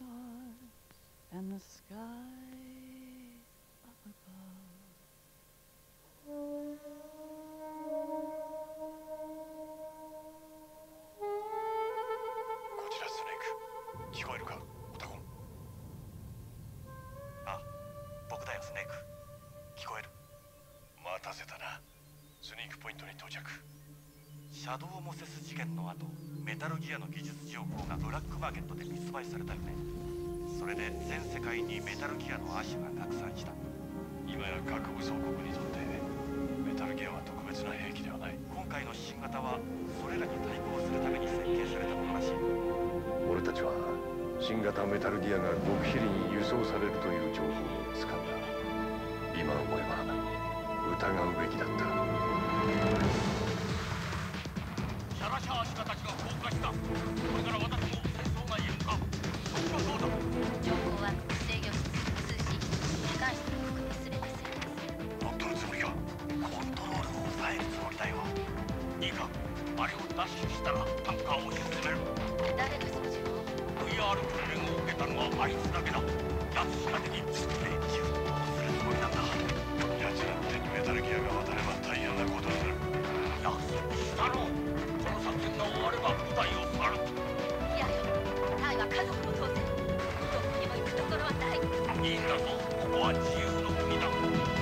and the sky up above. こちらスネーク、聞こえるか、オタゴン。 あ、僕だよスネーク、聞こえる。 待たせたな。スニークポイントに到着。 シャドウモセス事件の後、メタルギアの技術情報がブラックマーケットで密売されたよね。それで全世界にメタルギアの亜種が拡散した。 今や各武装国にとってメタルギアは特別な兵器ではない。 今回の新型はそれらに対抗するために設計されたのらしい。 俺たちは新型メタルギアが極秘裏に輸送されるという情報を掴んだ。今思えば疑うべきだった。 シャラシャーシカたちが降下した。これから私も戦争内へ向かう。そっちはどうだ。 情報は制御室、通信室、機関室を含め全て制御。 乗っ取るつもりか。 コントロールを抑えるつもりだよ。いいか、あれを奪取したらタンカーを沈める。 誰がその情報？ VR 訓練を受けたのはあいつだけだ。奴しか手に連中をするつもりなんだ。 奴らの手にメタルギアが渡れば大変なことになる。 約束したろ。この作戦が終われば部隊を去る。 いやよ、タイは家族も当然。どこにも行くところはない。 いいんだぞ、ここは自由の国だ。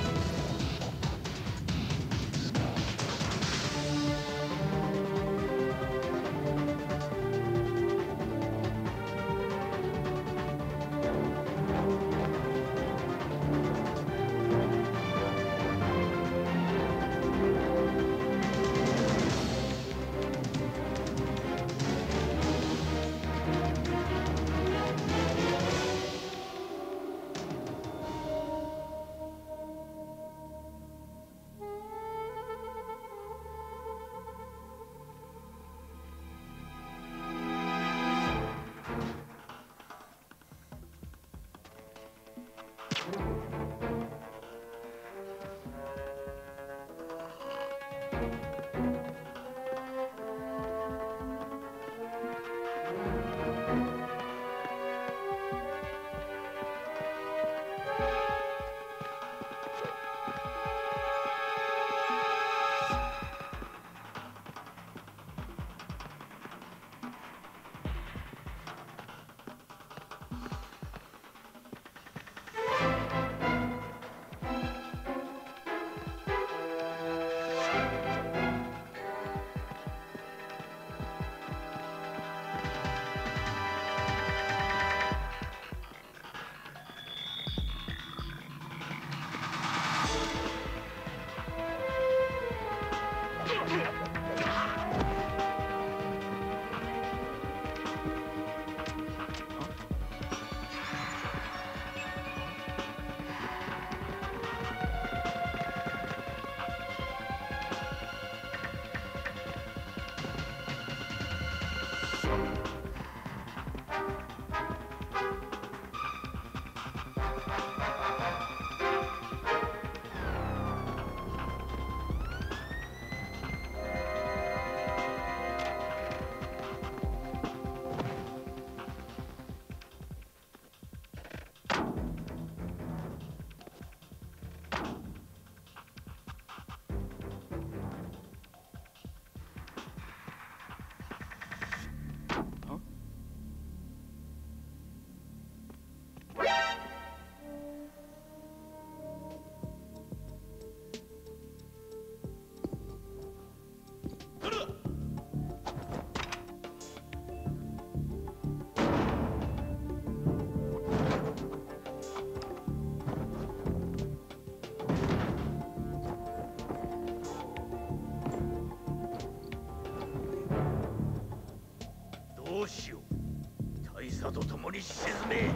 どうしよう。大佐と共に沈め。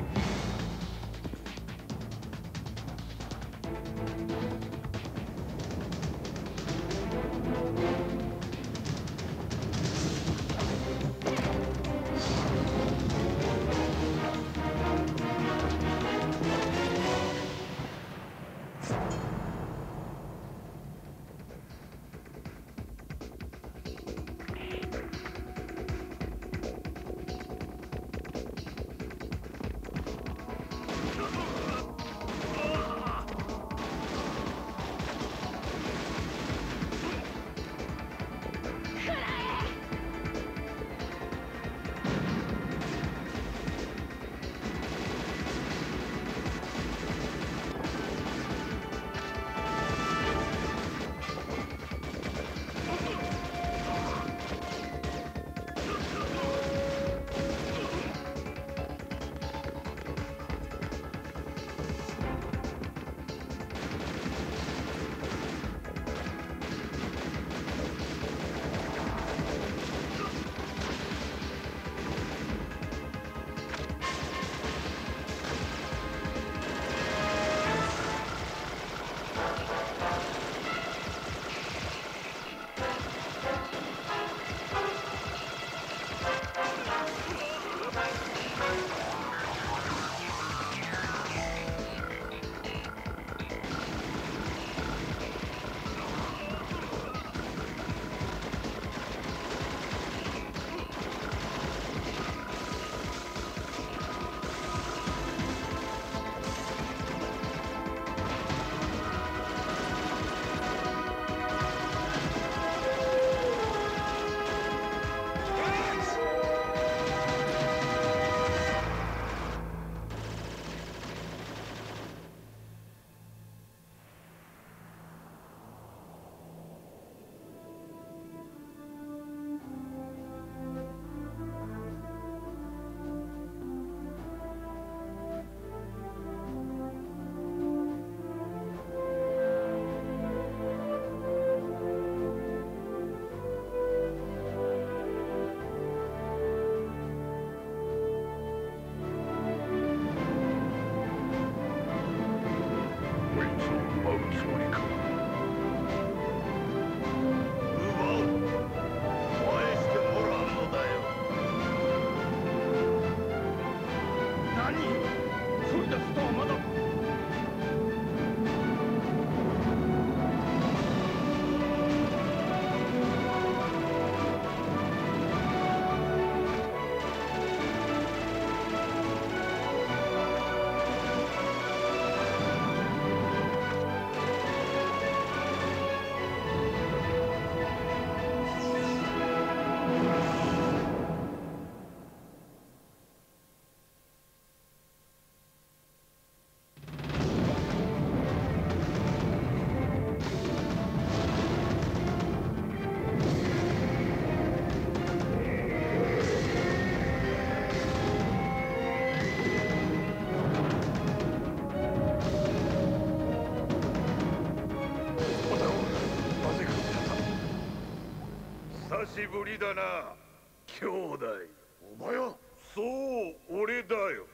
しぶりだな兄弟。お前は？そう俺だよ。